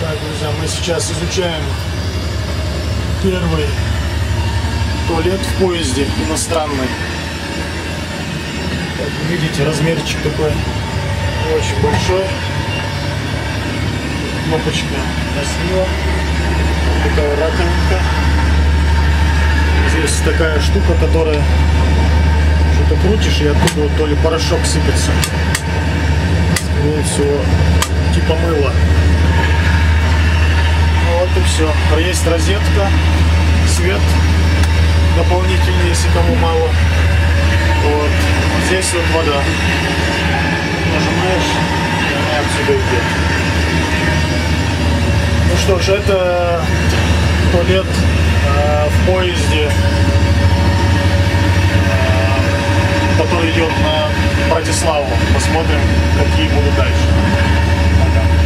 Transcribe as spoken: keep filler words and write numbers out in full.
Так, друзья, мы сейчас изучаем первый туалет в поезде иностранный. Как вы видите, размерчик такой не очень большой. Кнопочка на слева. Такая раковинка. Здесь такая штука, которая что-то крутишь, и оттуда вот то ли порошок сыпется. Скорее всего, типа мыла. Вот и все. Есть розетка, свет дополнительный, если кому мало. Вот. Здесь вот вода. Нажимаешь, и она отсюда идет. Ну что ж, это туалет э, в поезде, э, который идет на Братиславу. Посмотрим, какие будут дальше. Пока.